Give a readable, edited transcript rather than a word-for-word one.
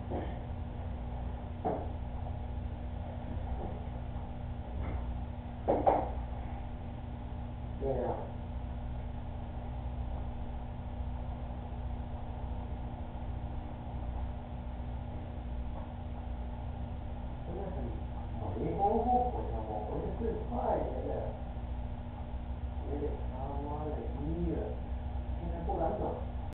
Yeah. Moni on hukkunut, ja mopo nyt kyllä painee.